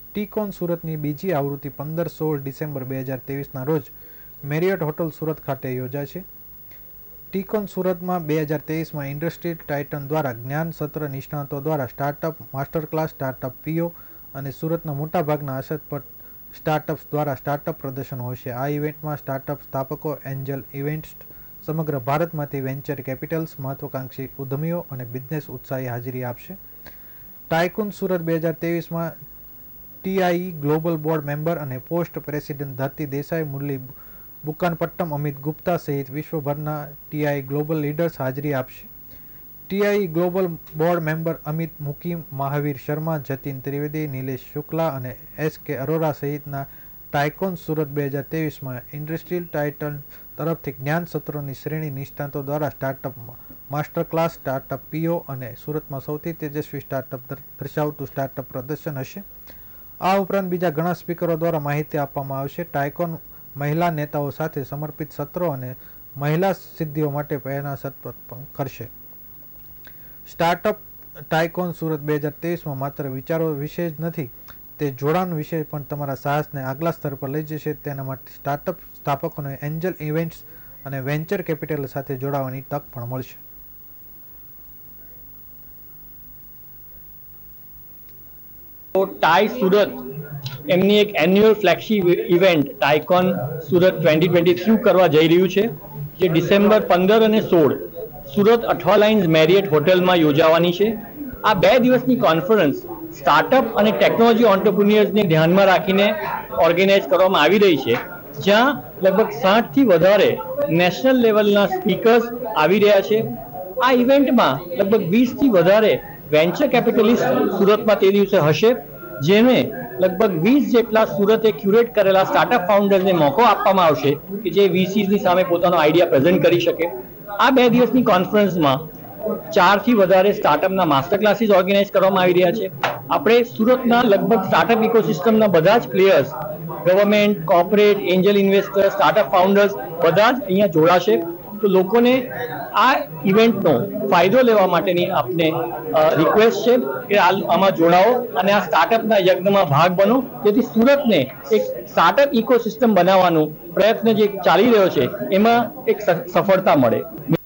ટીકોન સુરતની બીજી આવૃત્તિ 15-16 ડિસેમ્બર 2023ના રોજ મેરિયટ હોટલ સુરત ખાતે યોજાશે. ટીકોન સુરતમાં 2023માં ઇન્ડસ્ટ્રી ટાઇટન દ્વારા જ્ઞાન સત્ર નિષ્ણાતો દ્વારા સ્ટાર્ટઅપ માસ્ટર ક્લાસ, સ્ટાર્ટઅપ પીઓ અને સુરતના મોટાભાગના આશાસ્પદ સ્ટાર્ટઅપ્સ દ્વારા સ્ટાર્ટઅપ પ્રદર્શન હશે. આ ઇવેન્ટમાં સ્ટાર્ટઅપ સ્થાપકો, એન્જલ ઇન્વેસ્ટર્સ, સમગ્ર ભારતમાંથી વેન્ચર કેપિટલ્સ, મહત્વાકાંક્ષી ઉદ્યમીઓ અને બિઝનેસ ઉત્સાહી હાજરી આપશે. ટાઇકૂન સુરત 2023માં ટીઆઈ ગ્લોબલ બોર્ડ મેમ્બર અને પોસ્ટ પ્રેસિડેન્ટ ધરતી દેસાઈ, મુરલી બુક્કાનપટ્ટમ, અમિત ગુપ્તા સહિત વિશ્વભરના ટીઆઈ ગ્લોબલ લીડર્સ હાજરી આપશે. TI global board member Amit Mukim, Mahavir Sharma, Jatin Trivedi, Nilesh Shukla અને એસ.કે. અરોરા સહિતના ટાઇકોન સુરત 2023માં ઇન્ડસ્ટ્રીયલ ટાઇટન તરફથી જ્ઞાન સત્રોની શ્રેણી નિષ્ણાતો દ્વારા સ્ટાર્ટઅપ માસ્ટર ક્લાસ, સ્ટાર્ટઅપ પીઓ અને સુરતમાં સૌથી તેજસ્વી સ્ટાર્ટઅપ દર્શાવતું સ્ટાર્ટઅપ પ્રદર્શન હશે. આ ઉપરાંત બીજા ઘણા સ્પીકરો દ્વારા માહિતી આપવામાં આવશે. ટાઇકોન મહિલા નેતાઓ સાથે સમર્પિત સત્રો અને મહિલા સિદ્ધિઓ માટે પ્રેરણા સત્ર પણ કરશે. સ્ટાર્ટઅપ ટાઇકોન સુરત 2023માં માત્ર વિચારો વિશે જ નથી, તે જોડાણ વિશે પણ તમારા સાહસને આગલા સ્તર પર લઈ જશે. તેના માટે સ્ટાર્ટઅપ સ્થાપકોને એન્જલ ઇવેન્ટ્સ અને વેન્ચર કેપિટલ સાથે જોડાવાની તક પણ મળશે. ટાઈ સુરત એમની એક annual flagship event TiEcon Surat 2023 કરવા જઈ રહ્યું છે, જે ડિસેમ્બર 15 અને 16 સુરત અઠવાલાઇન્સ મેરિયટ હોટલમાં યોજાવાની છે. આ 2 દિવસની કોન્ફરન્સ સ્ટાર્ટઅપ અને ટેકનોલોજી ઓન્ટરપ્રિન્યોર્સને ધ્યાનમાં રાખીને ઓર્ગેનાઇઝ કરવામાં આવી રહી છે, જ્યાં લગભગ 60થી વધારે નેશનલ લેવલના સ્પીકર્સ આવી રહ્યા છે. આ ઇવેન્ટમાં લગભગ 20થી વધારે વેન્ચર કેપિટલિસ્ટ સુરતમાં તે દિવસે હશે, જેને લગભગ 20 જેટલા સુરતે ક્યુરેટ કરેલા સ્ટાર્ટઅપ ફાઉન્ડર્સને મોકો આપવામાં આવશે કે જે વીસીની સામે પોતાનો આઈડિયા પ્રેઝન્ટ કરી શકે. આ 2 દિવસની કોન્ફરન્સમાં 4થી વધારે સ્ટાર્ટઅપના માસ્ટર ક્લાસીસ ઓર્ગેનાઇઝ કરવામાં આવી રહ્યા છે. આપણે સુરતના લગભગ સ્ટાર્ટઅપ ઇકોસિસ્ટમના બધા જ players, government, corporate, angel investor, startup founders બધા જ અહીંયા જોડાશે. તો લોકોને આ ઇવેન્ટનો ફાયદો લેવા માટેની આપને રિક્વેસ્ટ છે કે આમાં જોડાઓ અને આ સ્ટાર્ટઅપના યજ્ઞમાં ભાગ બનો, જેથી સુરતને એક સ્ટાર્ટઅપ ઇકોસિસ્ટમ બનાવવાનો પ્રયત્ન જે ચાલી રહ્યો છે એમાં એક સફળતા મળે.